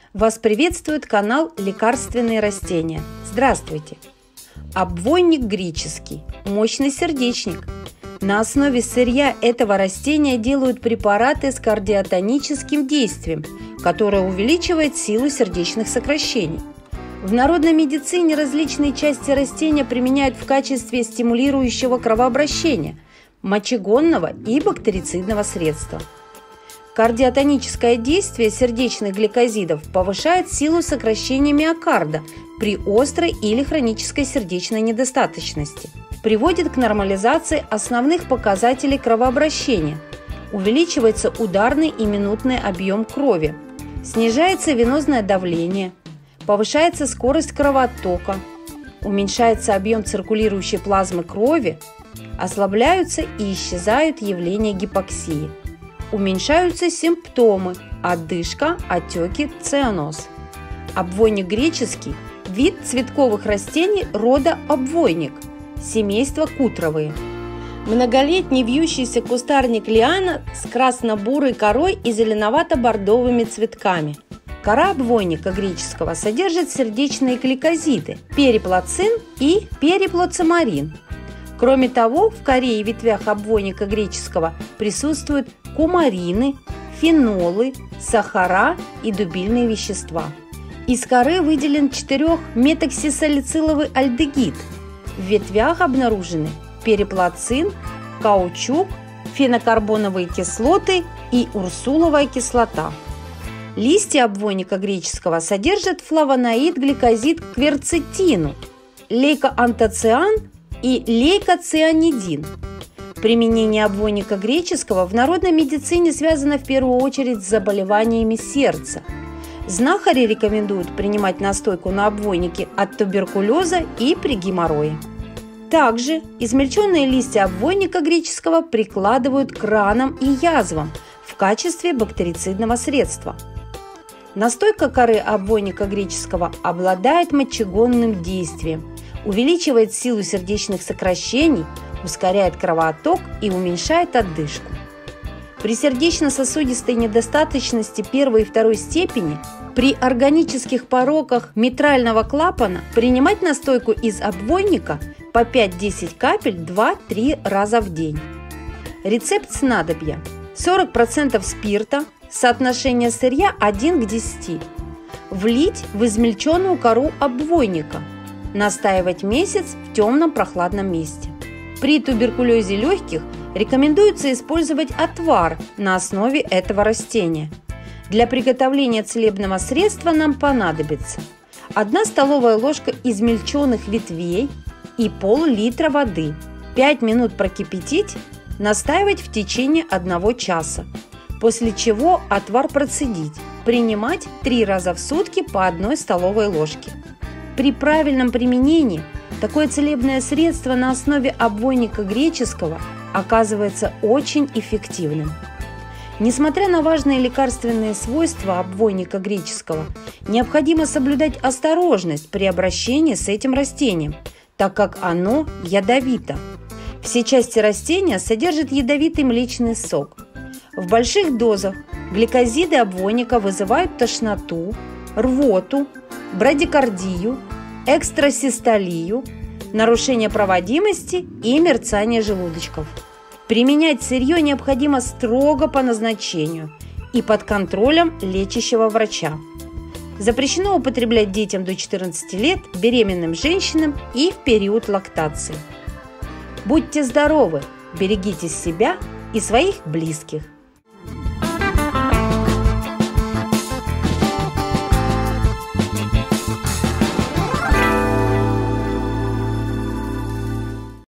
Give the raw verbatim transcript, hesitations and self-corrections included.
Вас приветствует канал «Лекарственные растения». Здравствуйте! Обвойник греческий – мощный сердечник. На основе сырья этого растения делают препараты с кардиотоническим действием, которое увеличивает силу сердечных сокращений. В народной медицине различные части растения применяют в качестве стимулирующего кровообращения, мочегонного и бактерицидного средства. Кардиотоническое действие сердечных гликозидов повышает силу сокращения миокарда при острой или хронической сердечной недостаточности, приводит к нормализации основных показателей кровообращения, увеличивается ударный и минутный объем крови, снижается венозное давление, повышается скорость кровооттока, уменьшается объем циркулирующей плазмы крови, ослабляются и исчезают явления гипоксии. Уменьшаются симптомы – одышка, отеки, цианоз. Обвойник греческий – вид цветковых растений рода обвойник, семейство кутровые. Многолетний вьющийся кустарник лиана с красно-бурой корой и зеленовато-бордовыми цветками. Кора обвойника греческого содержит сердечные гликозиды – периплацин и периплоцимарин. Кроме того, в коре и ветвях обвойника греческого присутствуют кумарины, фенолы, сахара и дубильные вещества. Из коры выделен четырёхметоксисалициловый альдегид. В ветвях обнаружены периплацин, каучук, фенокарбоновые кислоты и урсуловая кислота. Листья обвойника греческого содержат флавоноид-гликозид кверцетину, лейкоантоциан и лейкоцианидин. Применение обвойника греческого в народной медицине связано в первую очередь с заболеваниями сердца. Знахари рекомендуют принимать настойку на обвойнике от туберкулеза и при геморрое. Также измельченные листья обвойника греческого прикладывают к ранам и язвам в качестве бактерицидного средства. Настойка коры обвойника греческого обладает мочегонным действием, увеличивает силу сердечных сокращений, ускоряет кровоотток и уменьшает одышку. При сердечно-сосудистой недостаточности первой и второй степени, при органических пороках митрального клапана принимать настойку из обвойника по пять-десять капель два-три раза в день. Рецепт снадобья: сорок процентов спирта, соотношение сырья один к десяти. Влить в измельченную кору обвойника. Настаивать месяц в темном прохладном месте. При туберкулезе легких рекомендуется использовать отвар на основе этого растения. Для приготовления целебного средства нам понадобится одна столовая ложка измельченных ветвей и пол-литра воды. пять минут прокипятить, настаивать в течение одного часа, после чего отвар процедить, принимать три раза в сутки по одной столовой ложке. При правильном применении такое целебное средство на основе обвойника греческого оказывается очень эффективным. Несмотря на важные лекарственные свойства обвойника греческого, необходимо соблюдать осторожность при обращении с этим растением, так как оно ядовито. Все части растения содержат ядовитый млечный сок. В больших дозах гликозиды обвойника вызывают тошноту, рвоту, брадикардию, экстрасистолию, нарушение проводимости и мерцание желудочков. Применять сырье необходимо строго по назначению и под контролем лечащего врача. Запрещено употреблять детям до четырнадцати лет, беременным женщинам и в период лактации. Будьте здоровы, берегите себя и своих близких.